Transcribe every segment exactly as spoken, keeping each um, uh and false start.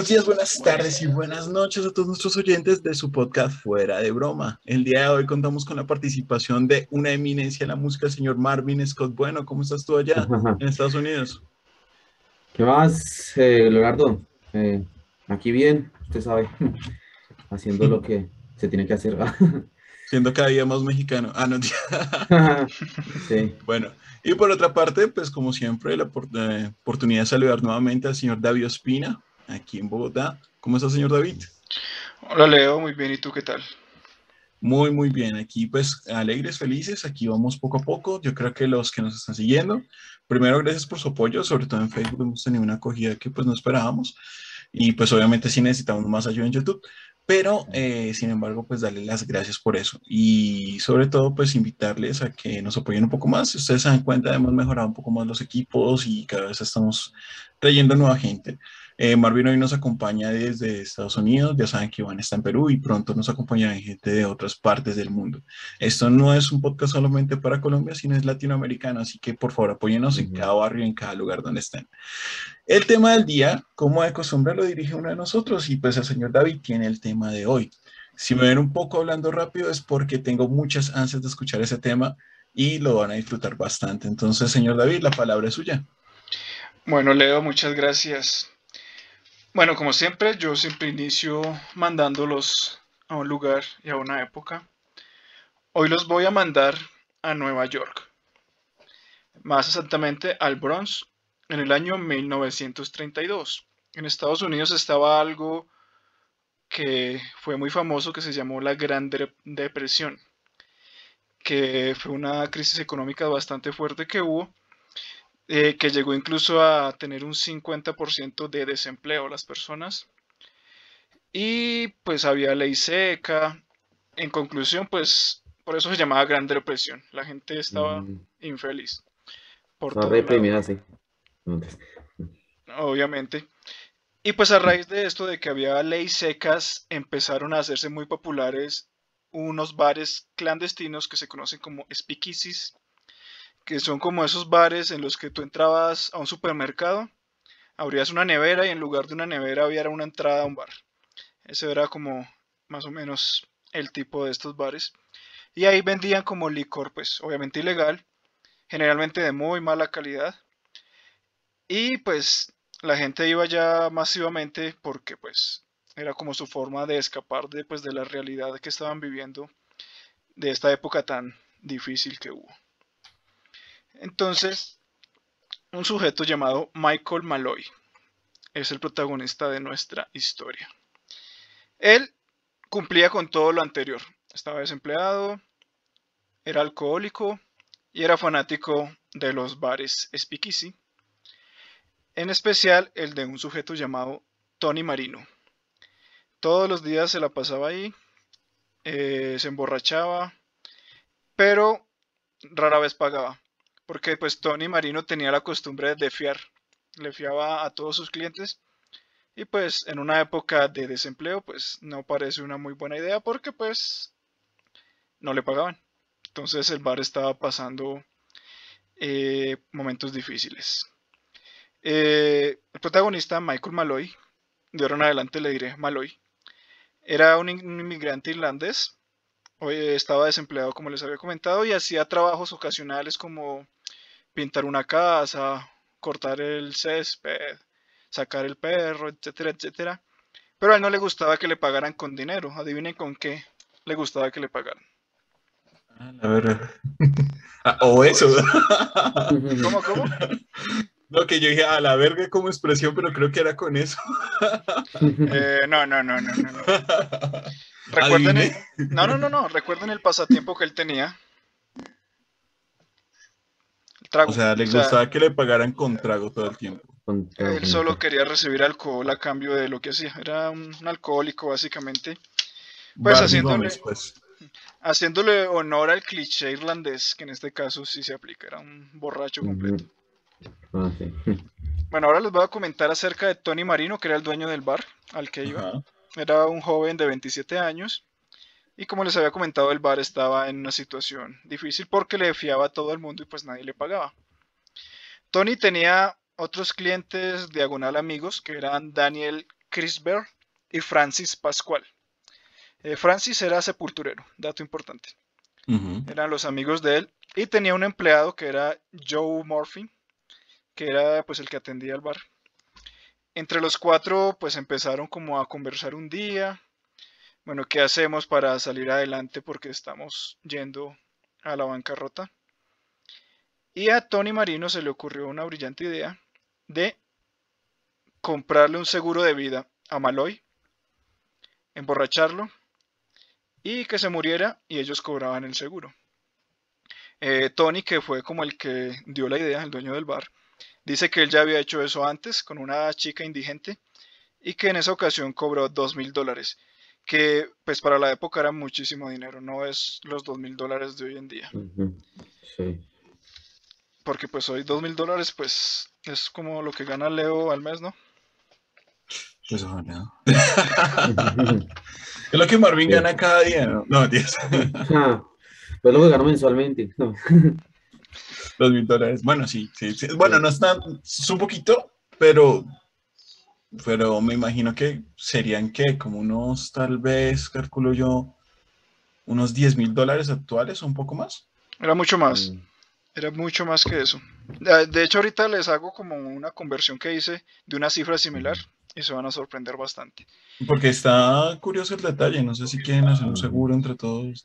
días, buenas tardes y buenas noches a todos nuestros oyentes de su podcast Fuera de Broma. El día de hoy contamos con la participación de una eminencia de la música, el señor Marvin Scott. Bueno, ¿cómo estás tú allá en Estados Unidos? ¿Qué más, eh, Leonardo? Eh, aquí bien, usted sabe, haciendo lo que se tiene que hacer. Siendo cada día más mexicano. Ah, no. Sí, Bueno, y por otra parte, pues como siempre, la opor- eh, oportunidad de saludar nuevamente al señor David Ospina, aquí en Bogotá. ¿Cómo está, señor David? Hola Leo, muy bien, ¿y tú qué tal? Muy, muy bien. Aquí pues alegres, felices. Aquí vamos poco a poco. Yo creo que los que nos están siguiendo, primero gracias por su apoyo, sobre todo en Facebook hemos tenido una acogida que pues no esperábamos y pues obviamente sí necesitamos más ayuda en YouTube, pero eh, sin embargo pues darles las gracias por eso y sobre todo pues invitarles a que nos apoyen un poco más. Si ustedes se dan cuenta, hemos mejorado un poco más los equipos y cada vez estamos trayendo nueva gente. Eh, Marvin hoy nos acompaña desde Estados Unidos, ya saben que Iván está en Perú y pronto nos acompañará gente de otras partes del mundo. Esto no es un podcast solamente para Colombia, sino es latinoamericano, así que por favor apóyenos en ujú. cada barrio, en cada lugar donde estén. El tema del día, como de costumbre, lo dirige uno de nosotros y pues el señor David tiene el tema de hoy. Si me ven un poco hablando rápido es porque tengo muchas ansias de escuchar ese tema y lo van a disfrutar bastante. Entonces, señor David, la palabra es suya. Bueno Leo, muchas gracias. Bueno, como siempre, yo siempre inicio mandándolos a un lugar y a una época. Hoy los voy a mandar a Nueva York, más exactamente al Bronx, en el año mil novecientos treinta y dos. En Estados Unidos estaba algo que fue muy famoso que se llamó la Gran Dep- Depresión, que fue una crisis económica bastante fuerte que hubo eh, que llegó incluso a tener un cincuenta por ciento de desempleo las personas. Y pues había ley seca. En conclusión, pues por eso se llamaba Gran Depresión. La gente estaba Mm, infeliz por Está todo lado, reprimida, sí. Entonces, obviamente. Y pues a raíz de esto, de que había leyes secas, empezaron a hacerse muy populares unos bares clandestinos que se conocen como speakeasies, que son como esos bares en los que tú entrabas a un supermercado, abrías una nevera y en lugar de una nevera había una entrada a un bar. Ese era como más o menos el tipo de estos bares. Y ahí vendían como licor, pues obviamente ilegal, generalmente de muy mala calidad. Y pues la gente iba ya masivamente porque pues era como su forma de escapar de, pues, de la realidad que estaban viviendo de esta época tan difícil que hubo. Entonces, un sujeto llamado Michael Malloy es el protagonista de nuestra historia. Él cumplía con todo lo anterior. Estaba desempleado, era alcohólico y era fanático de los bares speakeasy, en especial el de un sujeto llamado Tony Marino. Todos los días se la pasaba ahí, eh, se emborrachaba, pero rara vez pagaba, porque pues Tony Marino tenía la costumbre de fiar, le fiaba a todos sus clientes y pues en una época de desempleo pues no parece una muy buena idea porque pues no le pagaban. Entonces el bar estaba pasando eh, momentos difíciles. Eh, el protagonista, Michael Malloy, de ahora en adelante le diré Malloy, era un, un inmigrante irlandés, hoy estaba desempleado como les había comentado y hacía trabajos ocasionales como pintar una casa, cortar el césped, sacar el perro, etcétera, etcétera. Pero a él no le gustaba que le pagaran con dinero. Adivinen con qué le gustaba que le pagaran. Ah, la verdad. Ah, o eso. ¿Cómo, cómo? No, que yo dije a la verga como expresión, pero creo que era con eso. Eh, no, no, no, no, no, no. Recuerden Adiviné. el... No, no, no, no. Recuerden el pasatiempo que él tenía. El O trago. sea, O le sea, gustaba que le pagaran con trago todo el tiempo. contra, él solo contra. quería recibir alcohol a cambio de lo que hacía. Era un, un alcohólico, básicamente. Pues Barney Gómez, haciéndole, pues. haciéndole honor al cliché irlandés, que en este caso sí se aplica. Era un borracho completo. Ujú. Ah, sí. Bueno, ahora les voy a comentar acerca de Tony Marino, que era el dueño del bar al que iba. Ajá. Era un joven de veintisiete años y como les había comentado, el bar estaba en una situación difícil porque le fiaba a todo el mundo y pues nadie le pagaba. Tony tenía otros clientes diagonal amigos que eran Daniel Chris Bear y Francis Pascual. Eh, Francis era sepulturero, dato importante. Ujú. Eran los amigos de él y tenía un empleado que era Joe Murphy, que era pues el que atendía el bar. Entre los cuatro pues empezaron como a conversar un día. Bueno, ¿qué hacemos para salir adelante porque estamos yendo a la bancarrota? Y a Tony Marino se le ocurrió una brillante idea de comprarle un seguro de vida a Malloy, emborracharlo y que se muriera y ellos cobraban el seguro. Eh, Tony, que fue como el que dio la idea, el dueño del bar, dice que él ya había hecho eso antes con una chica indigente y que en esa ocasión cobró dos mil dólares, que pues para la época era muchísimo dinero, no es los dos mil dólares de hoy en día. Ujú. Sí. Porque pues hoy dos mil dólares pues es como lo que gana Leo al mes, ¿no? Pues ojalá. Es lo que Marvin Sí. gana cada día, ¿no? No, diez. Ah, pues lo que gano mensualmente. No. Dos mil dólares. Bueno, sí, sí, sí. Bueno, Sí. no es tan, es un poquito, pero, pero me imagino que serían que como unos, tal vez, calculo yo, unos diez mil dólares actuales o un poco más. Era mucho más, Mm. era mucho más que eso. De de hecho ahorita les hago como una conversión que hice de una cifra similar y se van a sorprender bastante. Porque está curioso el detalle. No sé si quieren hacer un Ujú. seguro entre todos.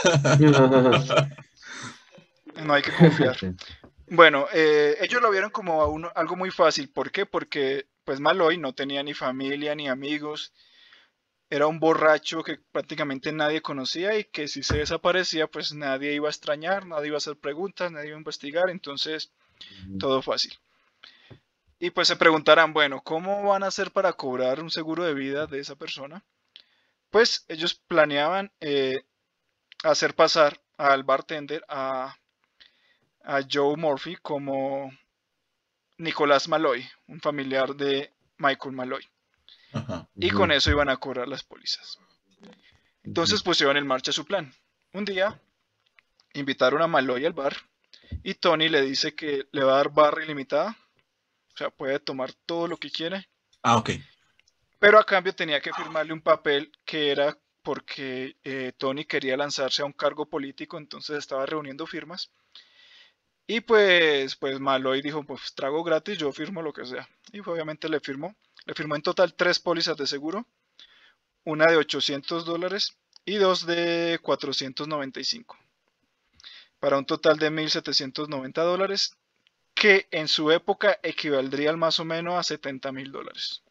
No hay que confiar. Sí. Bueno, eh, ellos lo vieron como a uno- algo muy fácil. ¿Por qué? Porque pues Malloy no tenía ni familia ni amigos. Era un borracho que prácticamente nadie conocía y que si se desaparecía pues nadie iba a extrañar, nadie iba a hacer preguntas, nadie iba a investigar. Entonces Ujú. todo fácil. Y pues se preguntarán, bueno, ¿cómo van a hacer para cobrar un seguro de vida de esa persona? Pues ellos planeaban eh, hacer pasar al bartender a, a Joe Murphy como Nicolás Malloy, un familiar de Michael Malloy. Ajá. Y con Ujú. eso iban a cobrar las pólizas. Entonces Ujú. pusieron en marcha su plan. Un día invitaron a Malloy al bar y Tony le dice que le va a dar barra ilimitada, o sea, puede tomar todo lo que quiere, Ah, ok. pero a cambio tenía que firmarle un papel que era porque eh, Tony quería lanzarse a un cargo político, entonces estaba reuniendo firmas. Y pues, pues Malloy dijo, pues trago gratis, yo firmo lo que sea. Y obviamente le firmó. Le firmó en total tres pólizas de seguro, una de ochocientos dólares y dos de cuatrocientos noventa y cinco, para un total de mil setecientos noventa dólares, que en su época equivaldría más o menos a setenta mil dólares.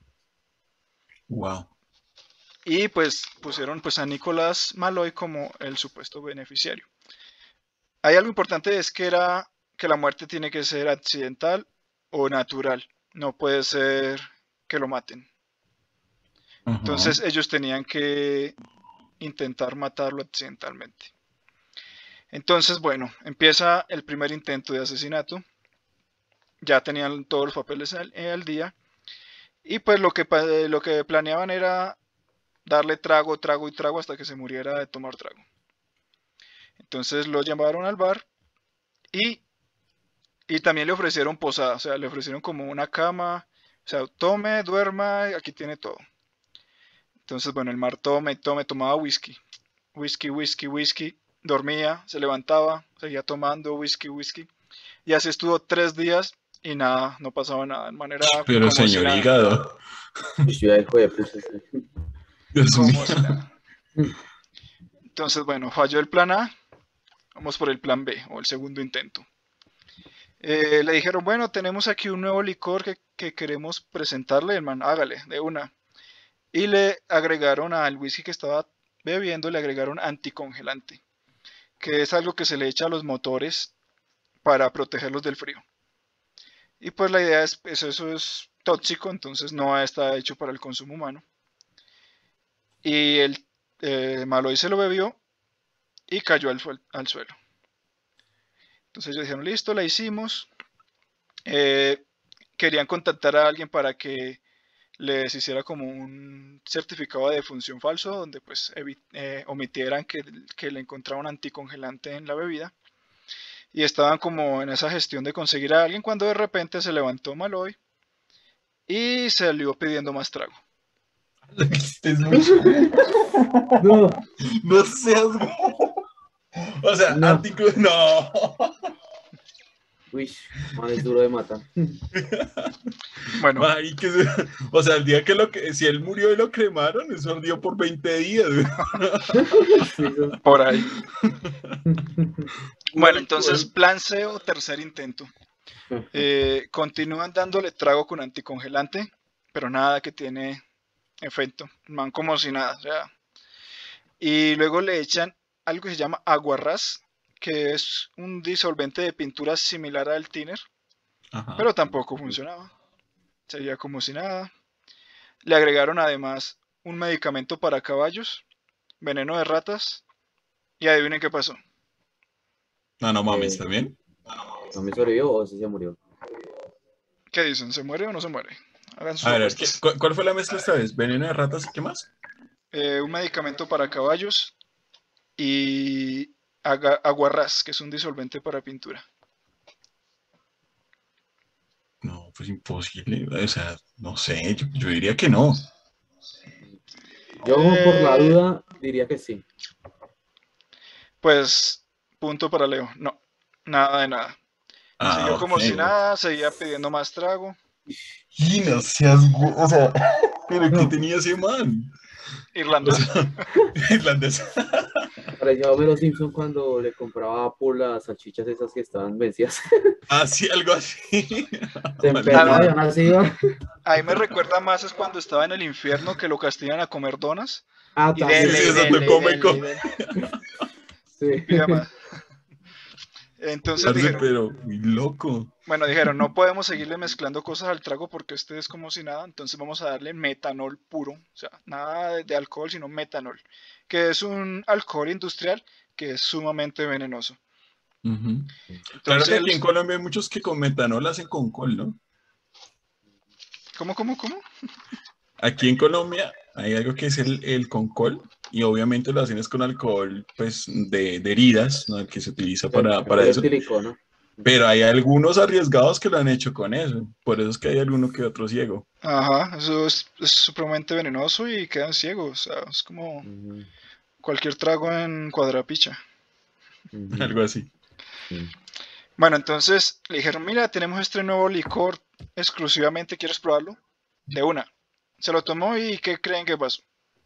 Wow. Y pues pusieron pues a Nicolás Malloy como el supuesto beneficiario. Hay algo importante, es que era que la muerte tiene que ser accidental o natural, no puede ser que lo maten. Ajá. Entonces ellos tenían que intentar matarlo accidentalmente. Entonces, bueno, empieza el primer intento de asesinato, ya tenían todos los papeles al, eh, al día, y pues lo que, lo que planeaban era darle trago, trago y trago hasta que se muriera de tomar trago. Entonces lo llamaron al bar y, y también le ofrecieron posada, o sea, le ofrecieron como una cama, o sea, tome, duerma, aquí tiene todo. Entonces, bueno, el mar tome, tome, tomaba whisky, whisky, whisky, whisky, dormía, se levantaba, seguía tomando whisky, whisky, y así estuvo tres días y nada, no pasaba nada, de manera Pero como si señor nada, hígado. Ciudad de hijo de puta, sí. Dios mío. como si nada. Entonces, bueno, falló el plan A, vamos por el plan B, o el segundo intento. Eh, le dijeron, bueno, tenemos aquí un nuevo licor que, que queremos presentarle, hermano, hágale, de una. Y le agregaron al whisky que estaba bebiendo, le agregaron anticongelante, que es algo que se le echa a los motores para protegerlos del frío. Y pues la idea es, pues eso es tóxico, entonces no está hecho para el consumo humano. Y el eh, Malloy se lo bebió y cayó al, al suelo. Entonces ellos dijeron, listo, la hicimos. Eh, querían contactar a alguien para que les hiciera como un certificado de defunción falso, donde pues eh, omitieran que, que le encontraban anticongelante en la bebida. Y estaban como en esa gestión de conseguir a alguien cuando de repente se levantó Malloy y salió pidiendo más trago. Lo dijiste mucho. No, No seas. O sea, no. anticlub. No. Uy, man, es duro de matar. Bueno, Marica, o sea, el día que lo que. Si él murió y lo cremaron, eso ardió por veinte días. Sí, eso- por ahí. Bueno, Bueno, entonces, plan C o tercer intento. Eh, continúan dándole trago con anticongelante, pero nada que tiene efecto. El man como si nada. O sea. Y luego le echan algo que se llama aguarrás, que es un disolvente de pintura similar al thinner, Ajá. pero tampoco funcionaba. Seguía como si nada. Le agregaron además un medicamento para caballos, veneno de ratas, y adivinen qué pasó. No, no mames, Eh, ¿también? ¿No me sobrevivió o sí se murió? ¿Qué dicen? ¿Se muere o no se muere? Hagan sus A ver, a ver, ¿qué- apuestas. cu- ¿cuál fue la mezcla esta vez? ¿Veneno de ratas y qué más? Eh, un medicamento para caballos y aga- aguarrás, que es un disolvente para pintura. No, pues imposible. O sea, no sé, yo, yo diría que no. Yo, por la Eh, duda, diría que sí. pues, punto para Leo. No, nada de nada. Ah, Siguió ok. como si nada, seguía pidiendo más trago. Y no seas, gu- o sea, pero ¿qué No, tenía ese man? O Irlandés. sea, irlandés. parecía Homero Simpson cuando le compraba a Apple las salchichas esas que estaban vencidas. Ah, sí, algo así. Se Maldito. empezaba y Ah, aún así iba. ahí me recuerda más es cuando estaba en el infierno que lo castigan a comer donas. Ah, Y Sí, también. denle, sí, y eso te denle, y come y denle, y come. denle. Sí. Pida más. Entonces Parce, dijeron, pero muy loco. bueno, dijeron, no podemos seguirle mezclando cosas al trago porque este es como si nada, entonces vamos a darle metanol puro, o sea, nada de, de alcohol, sino metanol, que es un alcohol industrial que es sumamente venenoso. Ujú. Claro que aquí en Entonces, Colombia hay muchos que con metanol hacen con col, ¿no? ¿cómo, cómo, cómo? Aquí en Colombia hay algo que es el, el concol y obviamente lo hacen es con alcohol pues de, de heridas, ¿no? El que se utiliza El para, para alcohol eso. etílico, ¿no? Pero hay algunos arriesgados que lo han hecho con eso. Por eso es que hay alguno que otro ciego. Ajá, eso es, es supremamente venenoso y quedan ciegos, o sea, es como Ujú, cualquier trago en cuadrapicha. ujú, Algo así. sí. Bueno, entonces le dijeron, mira, tenemos este nuevo licor exclusivamente, ¿quieres probarlo? De una. Se lo tomó y ¿qué creen que pasó?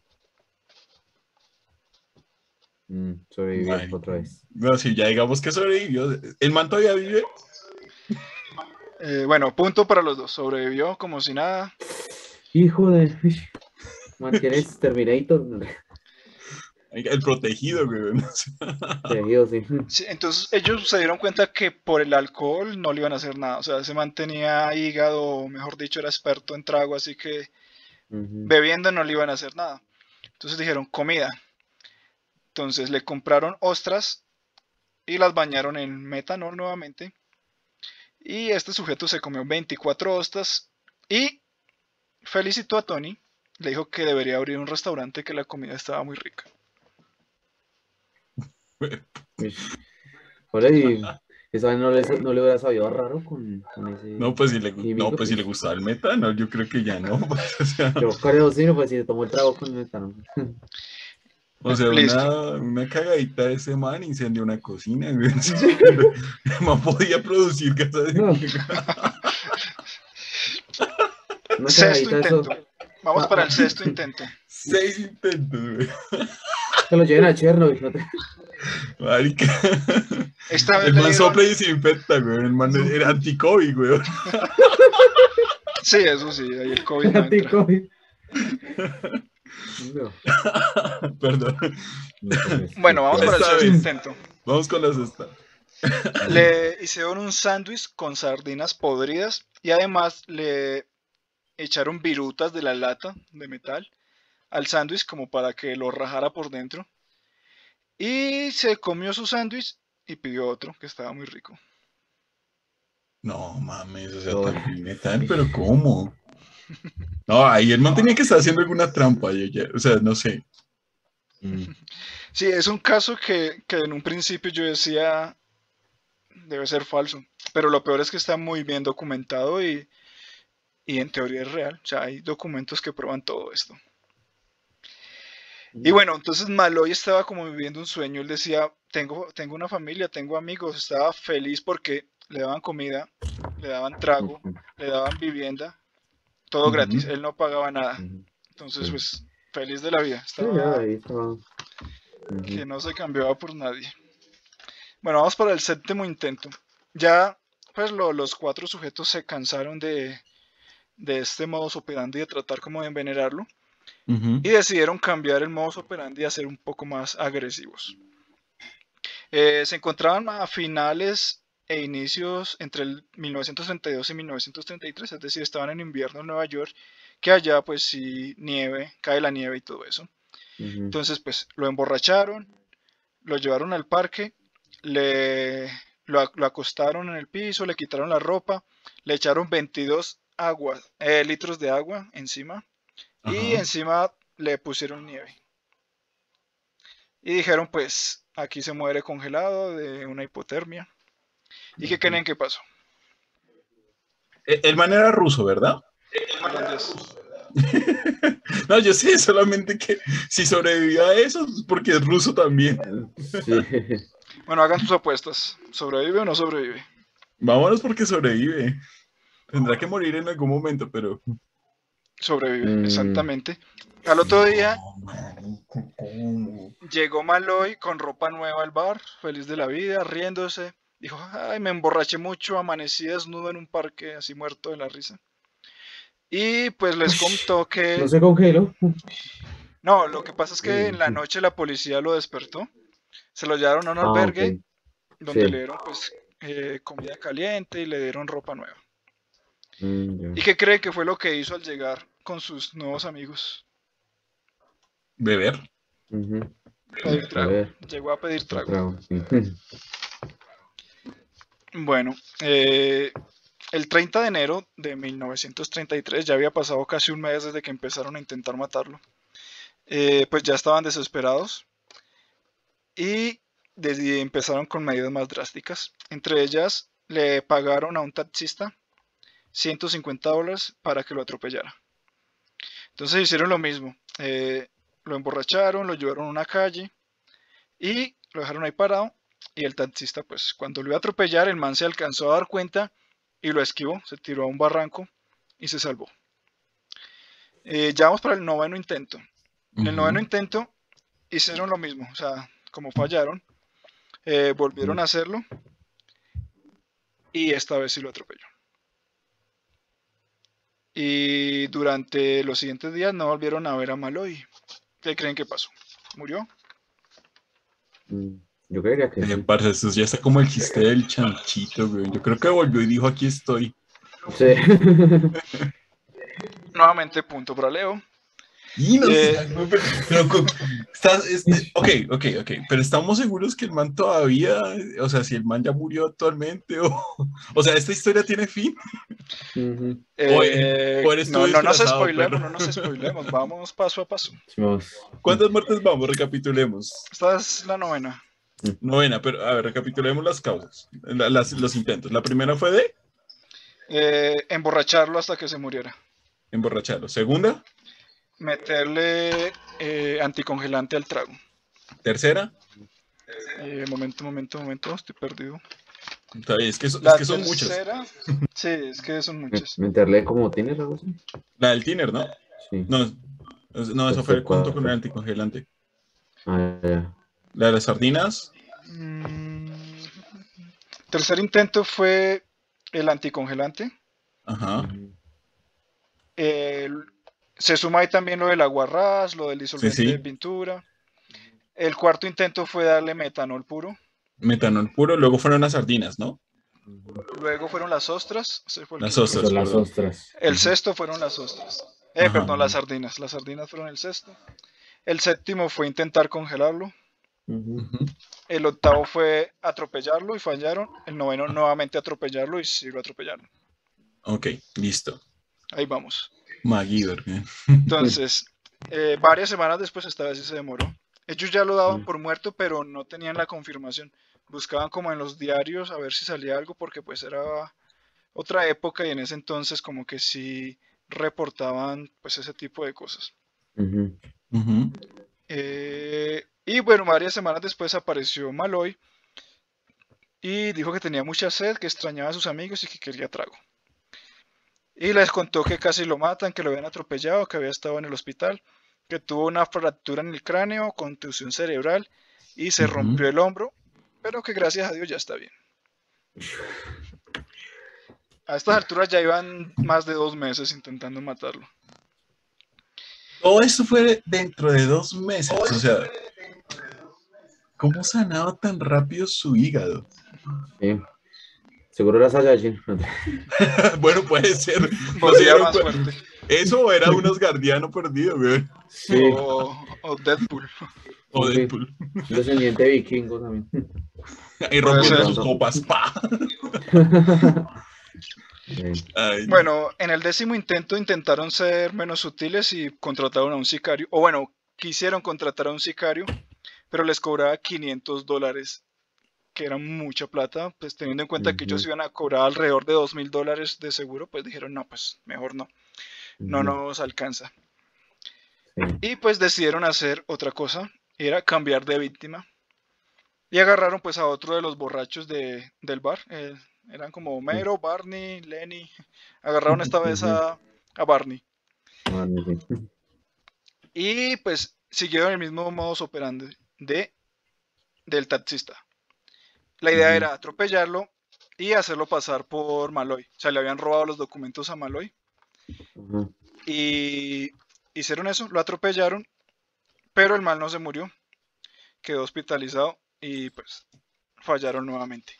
Mm, sobrevivió Marica. otra vez. No, si ya digamos que sobrevivió. ¿El man todavía vive? Eh, bueno, punto para los dos. Sobrevivió como si nada. Hijo de... uy, man, ¿tienes Terminator? El protegido, güey. Tejido, sí. Sí, entonces ellos se dieron cuenta que por el alcohol no le iban a hacer nada. O sea, se mantenía hígado, mejor dicho, era experto en trago, así que Ujú, bebiendo no le iban a hacer nada. Entonces dijeron, comida. Entonces le compraron ostras y las bañaron en metanol nuevamente. Y este sujeto se comió veinticuatro ostras y felicitó a Tony. Le dijo que debería abrir un restaurante, que la comida estaba muy rica. uy. Joder, y esa vez no le, no le hubiera sabido raro con, con ese No, pues si le, gu- no, químico. pues si le Pues, gustaba el meta, no, yo creo que ya no. Pues, o sea, yo creo, sí, no, pues si se tomó el trago con metano. o sea, Listo. una, una cagadita de ese man incendió una cocina, güey. El man podía producir gases No, de... una Sexto cagadita de eso. intento. Vamos Ah, para ah, el sexto intento. Seis intentos, güey. que lo lleven a Chernobyl. ¿No te- Marica. Esta vez El le man sopla dieron. y desinfecta, güey. El man era anti-COVID, güey. Sí, eso sí, ahí el COVID no entra. Anticovid. No, Perdón. no, pues, Bueno, vamos qué para el Esta sexto vez. intento. Vamos con las estas. Le hicieron un sándwich con sardinas podridas y además le echaron virutas de la lata de metal al sándwich como para que lo rajara por dentro. Y se comió su sándwich y pidió otro que estaba muy rico. No mames, o sea, Uy, también metal, pero ¿cómo? No, ahí el man tenía que estar haciendo alguna trampa, yo ya- o sea, no sé. mm, Sí, es un caso que, que en un principio yo decía debe ser falso, pero lo peor es que está muy bien documentado y, y en teoría es real. O sea, hay documentos que prueban todo esto. Y bueno, entonces Malloy estaba como viviendo un sueño. Él decía, tengo, tengo una familia, tengo amigos. Estaba feliz porque le daban comida, le daban trago, Ujú, le daban vivienda, todo gratis. Ujú. Él no pagaba nada. ujú. Entonces, Sí. pues, feliz de la vida. Sí, ya Estaba ahí estaba. que Ujú, no se cambiaba por nadie. Bueno, vamos para el séptimo intento. Ya, pues, lo- los cuatro sujetos se cansaron de, de este modus operandi, de tratar como de envenenarlo, Ujú. y decidieron cambiar el modus operandi a ser un poco más agresivos. Eh, se encontraban a finales e inicios entre el mil novecientos treinta y dos y mil novecientos treinta y tres, es decir, estaban en invierno en Nueva York, que allá pues sí nieve, cae la nieve y todo eso. ujú. Entonces pues lo emborracharon, lo llevaron al parque, le, lo, ac- lo acostaron en el piso, le quitaron la ropa, le echaron veintidós aguas, eh, litros de agua encima y Ajá. encima le pusieron nieve. Y dijeron pues aquí se muere congelado de una hipotermia. ¿Y qué Ujú. creen que pasó? E- El man era ruso, ¿verdad? Holandés. No, yo sé solamente que si sobrevivió a eso, es porque es ruso también. Sí. Bueno, hagan sus apuestas. ¿Sobrevive o no sobrevive? Vámonos porque sobrevive. Tendrá que morir en algún momento, pero. Sobrevive, Mm, exactamente. Al otro día No, marico, ¿cómo? llegó Malloy con ropa nueva al bar, feliz de la vida, riéndose. Dijo, ay, me emborraché mucho, amanecí desnudo en un parque, así muerto de la risa. Y pues les ush, contó no que, se congeló. no, lo que pasa es que en la Mm, noche la policía lo despertó, se lo llevaron a un Ah, albergue ok. donde le Sí. dieron pues eh, comida caliente y le dieron ropa nueva. Mm, ya. ¿Y qué cree que fue lo que hizo al llegar con sus nuevos amigos? Beber. Ujú. Pedir A trago. ver, Llegó a pedir el trago. trago. Sí. Bueno, eh, el treinta de enero de mil novecientos treinta y tres, ya había pasado casi un mes desde que empezaron a intentar matarlo, eh, pues ya estaban desesperados y desde empezaron con medidas más drásticas. Entre ellas, le pagaron a un taxista ciento cincuenta dólares para que lo atropellara. Entonces hicieron lo mismo. eh, lo emborracharon, lo llevaron a una calle y lo dejaron ahí parado. Y el taxista, pues cuando lo iba a atropellar, el man se alcanzó a dar cuenta y lo esquivó, se tiró a un barranco y se salvó. Eh, ya vamos para el noveno intento. En el noveno Ujú. intento hicieron lo mismo, o sea, como fallaron, eh, volvieron Ujú. a hacerlo y esta vez sí lo atropelló. Y durante los siguientes días no volvieron a ver a Malloy. ¿Qué creen que pasó? ¿Murió? Mm, Yo creería que Eh, sí. parce, esto ya está como el chiste del chanchito, güey. Yo creo que volvió y dijo, aquí estoy. Sí. Nuevamente punto para Leo. Y no sé, Eh, pero, pero co- estás, este, ok, ok, ok, pero estamos seguros que el man todavía, o sea, si el man ya murió actualmente, o, o sea, esta historia tiene fin, Ujú. o, eh, eh, o eres tú no, no nos disfrazado, perro. spoilemos, no nos spoilemos, vamos paso a paso. Sí, vamos. ¿Cuántas muertes vamos? Recapitulemos. Esta es la novena. Mm, Novena, pero a ver, recapitulemos las causas, la- las- los intentos. La primera fue de Eh, emborracharlo hasta que se muriera. emborracharlo. Segunda, Meterle eh, anticongelante al trago. tercera, Eh, momento, momento, momento, estoy perdido. está bien, es que, so- es La que son muchas. tercera, sí, es que son me- muchas. Meterle como tienes algo así. La del tiner, ¿no? Sí. No, es- no, eso Tercer fue junto con el cuarto. anticongelante. Ah, ya. La de las sardinas, Mm, tercer intento fue el anticongelante. ajá, Ujú. El- se suma ahí también lo del aguarrás, lo del sí, disolvente de sí. pintura. El cuarto intento fue darle metanol puro. Metanol puro, luego fueron las sardinas, ¿no? Ujú. Luego fueron las ostras. Ese fue el Las quinto. Eso, ostras, las perdón. ostras. El Ujú. sexto fueron las ostras. Eh, Ajá, perdón, las Ujú. sardinas. Las sardinas fueron el sexto. El séptimo fue intentar congelarlo. Ujú. ujú. El octavo fue atropellarlo y fallaron. El noveno nuevamente atropellarlo y sí lo atropellaron. Ok, listo. Ahí vamos. MacGyver, ¿eh? Entonces, eh, varias semanas después, esta vez sí se demoró. Ellos ya lo daban Ujú. por muerto, pero no tenían la confirmación. Buscaban como en los diarios a ver si salía algo, porque pues era otra época y en ese entonces como que sí reportaban pues ese tipo de cosas. Ujú. Ujú. Eh, y bueno, varias semanas después apareció Malloy y dijo que tenía mucha sed, que extrañaba a sus amigos y que quería trago. Y les contó que casi lo matan, que lo habían atropellado, que había estado en el hospital, que tuvo una fractura en el cráneo, contusión cerebral y se Ujú. rompió el hombro, pero que gracias a Dios ya está bien. A estas alturas ya iban más de dos meses intentando matarlo. Todo esto fue dentro de dos meses. O sea, ¿cómo sanaba tan rápido su hígado? Sí. Seguro era Saiyajin. Bueno, puede ser. No se Volvía dieron más cuenta. fuerte. Eso era un asgardiano perdido, güey. Sí, O, o Deadpool. O sí. Deadpool. Un descendiente vikingo también. Y Puede rompiendo ser. sus copas. ¡Pa! Sí. Ay, Bueno, en el décimo intento intentaron ser menos sutiles y contrataron a un sicario. O bueno, quisieron contratar a un sicario, pero les cobraba quinientos dólares, que era mucha plata. Pues teniendo en cuenta que ellos Ujú, iban a cobrar alrededor de dos mil dólares de seguro, pues dijeron, no, pues mejor no. No ujú, nos alcanza. sí. Y pues decidieron hacer otra cosa, era cambiar de víctima. Y agarraron pues a otro de los borrachos de, del bar. eh, eran como Mm, Homero, Barney, Lenny. Agarraron esta vez ujú. a, a Barney. Ah, no sé. Y pues siguieron el mismo modus operandi de, del taxista. La idea Ujú, era atropellarlo y hacerlo pasar por Malloy. O sea, le habían robado los documentos a Malloy. ujú, Y hicieron eso, lo atropellaron, pero el mal no se murió. Quedó hospitalizado y pues fallaron nuevamente.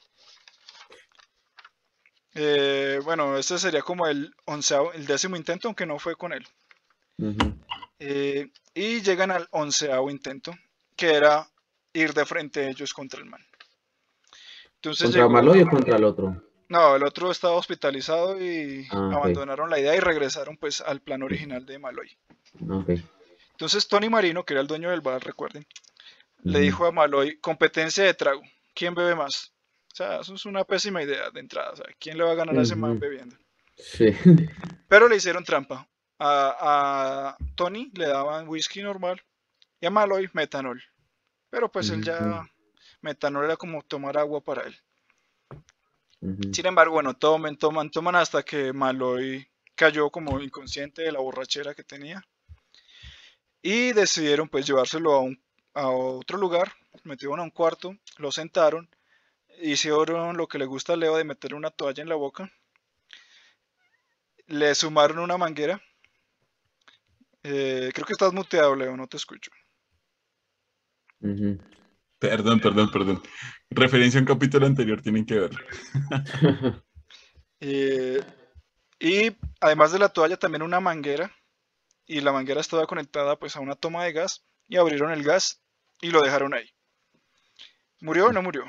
Eh, bueno, este sería como el onceavo, el décimo intento, aunque no fue con él. ujú. Eh, y llegan al onceavo intento, que era ir de frente ellos contra el man. Entonces ¿Contra llegó, Maloy o contra el otro? no, el otro estaba hospitalizado y Ah, ok. abandonaron la idea y regresaron pues al plan Sí. original de Malloy. Ok. Entonces Tony Marino, que era el dueño del bar, recuerden, le Ujú, dijo a Malloy, competencia de trago, ¿quién bebe más? O sea, eso es una pésima idea de entrada, o sea, ¿quién le va a ganar a ese man ujú. bebiendo? Sí. Pero le hicieron trampa. A, a Tony le daban whisky normal y a Malloy metanol. Pero pues él Ujú, ya, metanol era como tomar agua para él. ujú, Sin embargo, bueno, tomen, toman, toman hasta que Malloy cayó como inconsciente de la borrachera que tenía. Y decidieron pues llevárselo a, un, a otro lugar, metieron a un cuarto, lo sentaron, hicieron lo que le gusta a Leo de meterle una toalla en la boca, le sumaron una manguera. Eh, creo que estás muteado, Leo, no te escucho. ujú. perdón, perdón, perdón. Referencia a un capítulo anterior, tienen que verlo. Eh, y además de la toalla, también una manguera. Y la manguera estaba conectada pues a una toma de gas. Y abrieron el gas y lo dejaron ahí. ¿Murió o no murió?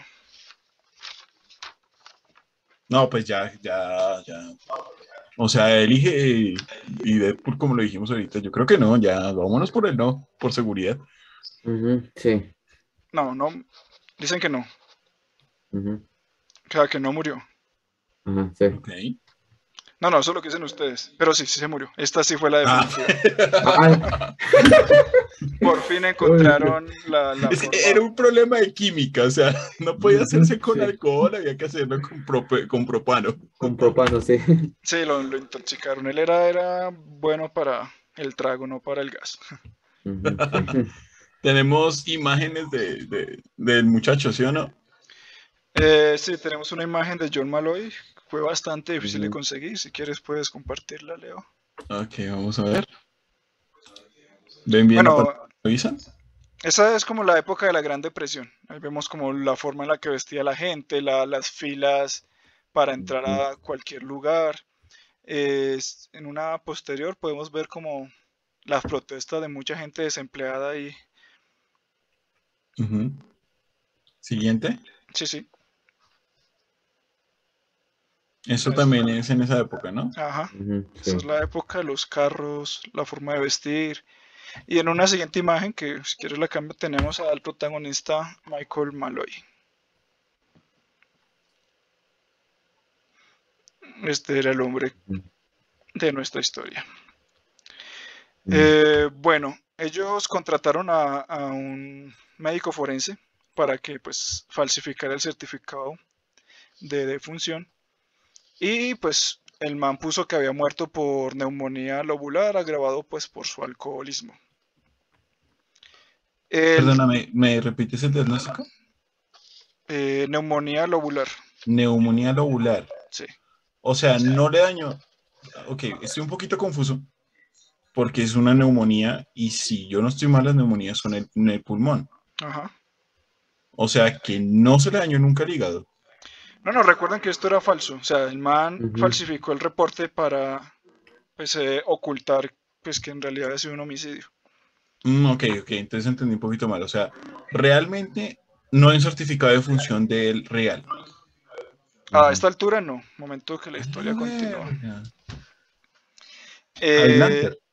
No, pues ya, ya, ya. O sea, elige y Deadpool, como lo dijimos ahorita, yo creo que no, ya, vámonos por el no, por seguridad. Ujú, sí. No, no. Dicen que no. Ujú, O sea, que no murió. ajá, sí. Ok. No, no, eso es lo que dicen ustedes. Pero sí, sí se murió. Esta sí fue la Ah. definitiva. Ah, Por fin uy, encontraron la, la Es que forma. era un problema de química, o sea, no podía ujú, hacerse con sí. alcohol, había que hacerlo con, prope- con propano. Con propano, sí. Sí, lo, lo intoxicaron. Él era, era bueno para el trago, no para el gas. Ujú, sí. Tenemos imágenes de, de- del muchacho, ¿sí o no? Eh, sí, tenemos una imagen de John Malloy. Fue bastante difícil de Ujú, conseguir. Si quieres puedes compartirla, Leo. Ok, vamos a ver. ¿Ven bien la pantalla? Bueno, ¿Avisan? esa es como la época de la Gran Depresión. Ahí vemos como la forma en la que vestía la gente, la- las filas para entrar ujú, a cualquier lugar. Es- en una posterior podemos ver como las protestas de mucha gente desempleada y Ujú. Siguiente. sí, sí, Eso es, también es en esa época, ¿no? ajá. ujú, Esa es sí. la época de los carros, la forma de vestir. Y en una siguiente imagen, que si quieres la cambio, tenemos al protagonista Michael Malloy. Este era el hombre Ujú, de nuestra historia. ujú, Eh, bueno, Ellos contrataron a, a un médico forense para que pues falsificara el certificado de defunción y pues el man puso que había muerto por neumonía lobular agravado pues por su alcoholismo. El, Perdóname, ¿me repites el diagnóstico? eh, neumonía lobular, Neumonía lobular. sí. O sea, no le dañó. Ok, estoy un poquito confuso porque es una neumonía y si yo no estoy mal, las neumonías son en, en el pulmón. Ajá. O sea, que no se le dañó nunca el hígado. No, no, recuerden que esto era falso. O sea, el man Ujú. falsificó el reporte para pues, eh, ocultar pues, que en realidad ha sido un homicidio. Mm, ok, ok, entonces entendí un poquito mal. O sea, realmente no hay un certificado de función del real. A Ujú. esta altura no, momento que la historia Ah, continúa. verga. Eh, Adelante.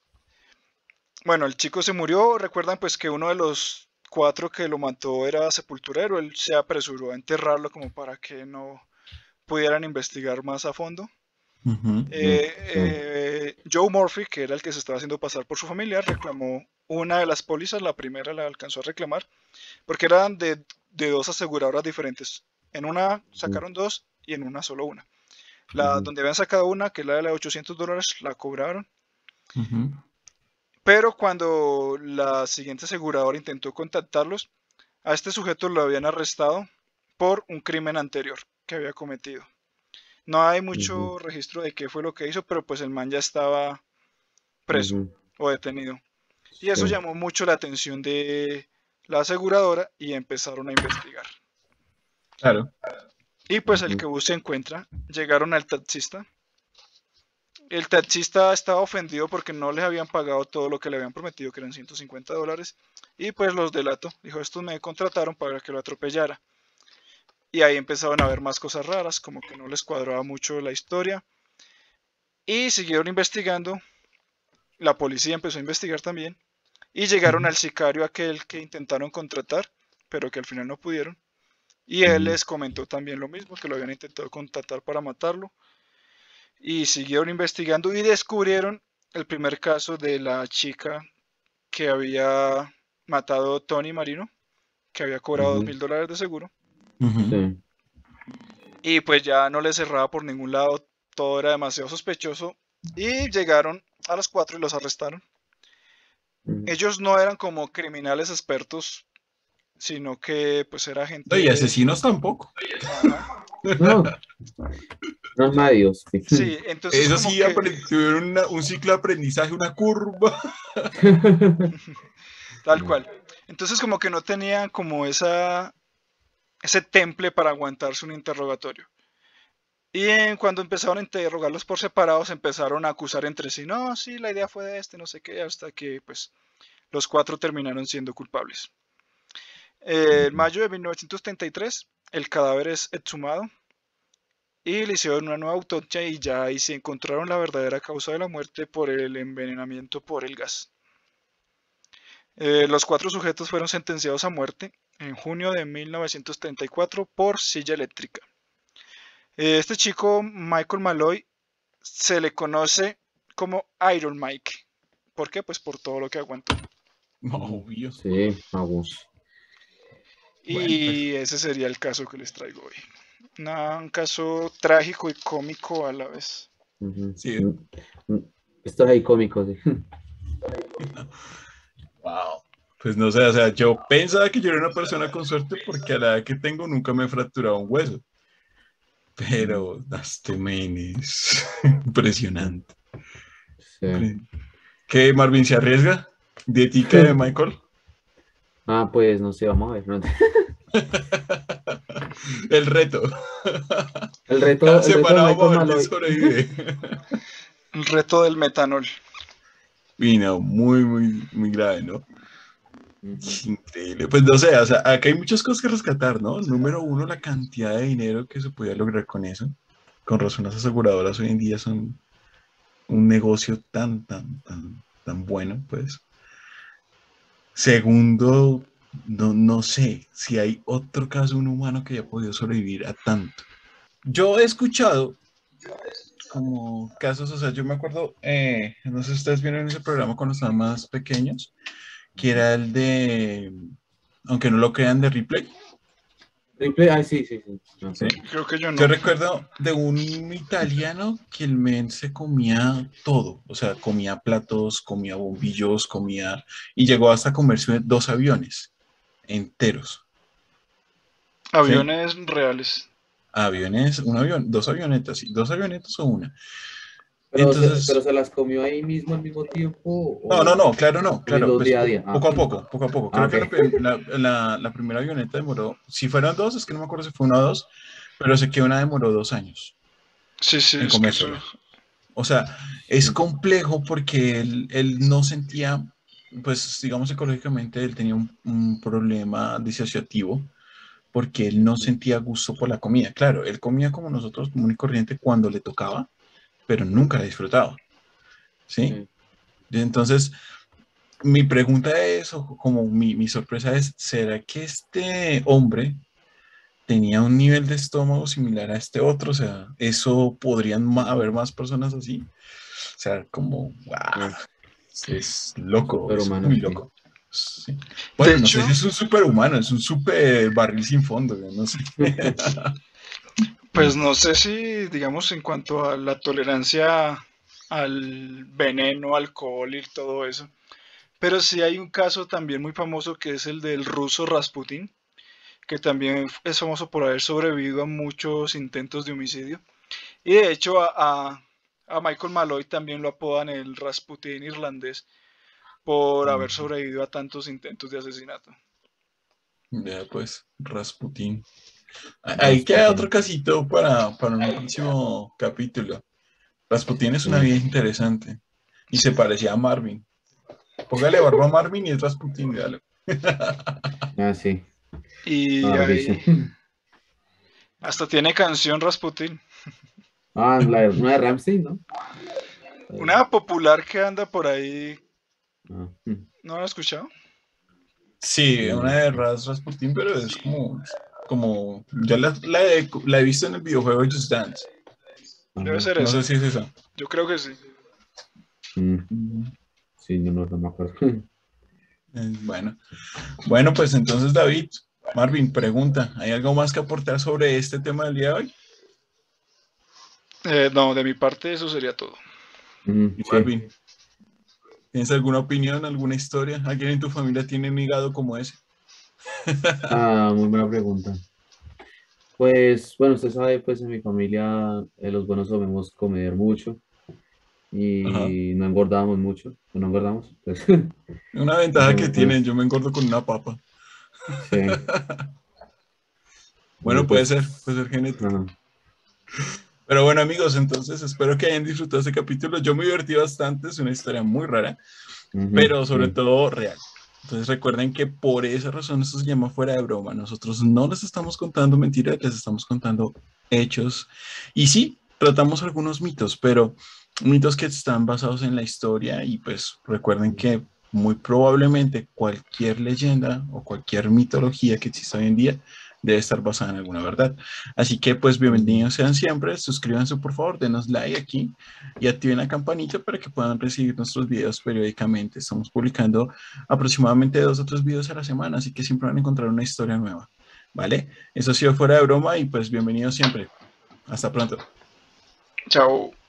bueno, el chico se murió. Recuerdan pues que uno de los cuatro que lo mató era sepulturero. Él se apresuró a enterrarlo como para que no pudieran investigar más a fondo. Ujú. Eh, Sí. eh, Joe Murphy, que era el que se estaba haciendo pasar por su familia, reclamó una de las pólizas, la primera la alcanzó a reclamar, porque eran de, de dos aseguradoras diferentes. En una sacaron dos y en una solo una. La Ujú. donde habían sacado una, que es la de la de ochocientos dólares, la cobraron. Ujú. Pero cuando la siguiente aseguradora intentó contactarlos, a este sujeto lo habían arrestado por un crimen anterior que había cometido. No hay Ujú. mucho registro de qué fue lo que hizo, pero pues el man ya estaba preso Ujú. o detenido. Y eso Sí. llamó mucho la atención de la aseguradora y empezaron a investigar. Claro. Y pues el Ujú. que bus se encuentra, llegaron al taxista. El taxista estaba ofendido porque no les habían pagado todo lo que le habían prometido, que eran ciento cincuenta dólares, y pues los delató. Dijo, estos me contrataron para que lo atropellara. Y ahí empezaron a ver más cosas raras, como que no les cuadraba mucho la historia. Y siguieron investigando. La policía empezó a investigar también. Y llegaron Ujú. al sicario aquel que intentaron contratar, pero que al final no pudieron. Y él Ujú. les comentó también lo mismo, que lo habían intentado contratar para matarlo. Y siguieron investigando y descubrieron el primer caso de la chica que había matado a Tony Marino, que había cobrado dos Ujú. mil dólares de seguro. Ujú. Sí. Y pues ya no le cerraba por ningún lado, todo era demasiado sospechoso. Y llegaron a los cuatro y los arrestaron. Ujú. Ellos no eran como criminales expertos, sino que pues era No, y gente... asesinos tampoco. Ajá. No, no medios. Sí. Sí, entonces Eso como sí, que... apre- tuvieron una- un ciclo de aprendizaje, una curva. Tal cual. Entonces como que no tenían como esa, ese temple para aguantarse un interrogatorio. Y en- cuando empezaron a interrogarlos por separados, empezaron a acusar entre sí, no, sí, la idea fue de este, no sé qué, hasta que pues los cuatro terminaron siendo culpables. Eh, en Ujú. mayo de mil novecientos treinta y tres, el cadáver es exhumado y le hicieron una nueva autopsia y ya ahí se encontraron la verdadera causa de la muerte por el envenenamiento por el gas. Eh, los cuatro sujetos fueron sentenciados a muerte en junio de mil novecientos treinta y cuatro por silla eléctrica. Eh, este chico, Michael Malloy, se le conoce como Iron Mike. ¿Por qué? Pues por todo lo que aguantó. No, Ujú. obvio. Sí, vamos. Bueno, pues Y ese sería el caso que les traigo hoy. Una- un caso trágico y cómico a la vez. Ujú. sí. Mm, mm. Esto es ahí cómico, sí. Wow. Pues no sé, o sea, yo pensaba que yo era una persona con suerte porque a la edad que tengo nunca me he fracturado un hueso. Pero este men es Ujú. impresionante. Sí. ¿Qué, Marvin, se arriesga? ¿Dietica de Michael? Ah, pues no sé, vamos a ver. ¿No? El reto. El Cada reto, el reto de semana vamos Michael a ver quién Malloy. sobrevive. El reto del metanol. Y no, muy, muy, muy grave, ¿no? Ujú. Increíble. Pues no sé, o sea, acá hay muchas cosas que rescatar, ¿no? Número uno, la cantidad de dinero que se podía lograr con eso. Con razón, las aseguradoras hoy en día son un negocio tan, tan, tan, tan bueno, pues. Segundo, no, no sé si hay otro caso de un humano que haya podido sobrevivir a tanto. Yo he escuchado como casos, o sea, yo me acuerdo, eh, no sé si ustedes vieron ese programa cuando estaban más pequeños, que era el de, aunque no lo crean, de Ripley. Triple, ay, sí, sí, sí. me ¿Sí? acuerdo. Creo que yo Yo no. recuerdo de un italiano que el men se comía todo, o sea, comía platos, comía bombillos, comía, y llegó hasta comerse dos aviones enteros, ¿sí? Aviones reales. Aviones, un avión, dos avionetas, sí, dos avionetas o una. Pero se, pero Entonces, se las comió ahí mismo al mismo tiempo no, no, o no, claro, no, claro, comiendo un pues día a po- día. Ah, poco a poco, poco a poco. ah, Creo ok. que la, prim- la, la- la primera avioneta demoró, si fueron dos, es que no me acuerdo si fue una o dos, pero sé que una demoró dos años Sí, sí, en es que eso. comérsela. O sea, es complejo porque él, él no sentía, pues digamos psicológicamente, él tenía un, un problema disociativo porque él no sentía gusto por la comida. Claro, él comía como nosotros, común y corriente, cuando le tocaba, pero nunca la disfrutaba, ¿sí? Sí. Entonces, mi pregunta es, o como mi, mi sorpresa es, ¿será que este hombre tenía un nivel de estómago similar a este otro? O sea, ¿eso podrían ma- haber más personas así? O sea, como, wow, Ah, es un loco, es superhumano, muy sí. loco. Sí. De Bueno, no sé si hecho, es un superhumano, es un super barril sin fondo, yo no sé. pues no sé si, digamos, en cuanto a la tolerancia al veneno, alcohol y todo eso. Pero sí hay un caso también muy famoso que es el del ruso Rasputin, que también es famoso por haber sobrevivido a muchos intentos de homicidio. Y de hecho a, a, a Michael Malloy también lo apodan el Rasputin irlandés por haber sobrevivido a tantos intentos de asesinato. Ya, pues, Rasputín. Ahí queda otro Rasputin. casito para, para un próximo capítulo. Rasputín es una Sí. vida interesante y se Sí. parecía a Marvin. Póngale barba a Marvin y es Rasputín, véalo. Ah, sí. Y Barbísimo. ahí hasta tiene canción Rasputin. Ah, la, una de Ramsey, ¿no? Eh, Una popular que anda por ahí, ah, mm, ¿no la has escuchado? Sí, una no. de Ras Rasputín, pero es como, como, ya la, la he, la he visto en el videojuego Just Dance. Debe Ajá. ser No sé esa. si es esa. Yo creo que sí. Mm, Mm, sí, no, no, no me acuerdo. eh, Bueno, bueno, pues entonces David, Marvin, pregunta, ¿hay algo más que aportar sobre este tema del día de hoy? Eh, no, de mi parte eso sería todo. Mm, Y sí. Marvin, ¿tienes alguna opinión, alguna historia? ¿Alguien en tu familia tiene un hígado como ese? Ah, muy buena pregunta. Pues, bueno, usted sabe, pues en mi familia eh, los buenos solemos comer mucho Ajá. y no engordamos mucho, no engordamos, pues, Una ventaja que tienen, entonces, yo me engordo con una papa. sí, Bueno, entonces, puede ser, puede pues, ser genético. ajá, Pero bueno, amigos, entonces espero que hayan disfrutado este capítulo. Yo me divertí bastante, es una historia muy rara, ujú, pero sobre sí, todo real. Entonces recuerden que por esa razón esto se llama fuera de broma. Nosotros no les estamos contando mentiras, les estamos contando hechos. Y sí, tratamos algunos mitos, pero mitos que están basados en la historia y pues recuerden que muy probablemente cualquier leyenda o cualquier mitología que exista hoy en día debe estar basada en alguna verdad. Así que pues ujú. bienvenidos sean siempre, suscríbanse por favor, denos like aquí y activen la campanita para que puedan recibir nuestros videos periódicamente. Estamos publicando aproximadamente dos o tres videos a la semana, así que siempre van a encontrar una historia nueva, ¿vale? Eso ha sido fuera de broma y pues bienvenidos siempre. Hasta pronto. Chao.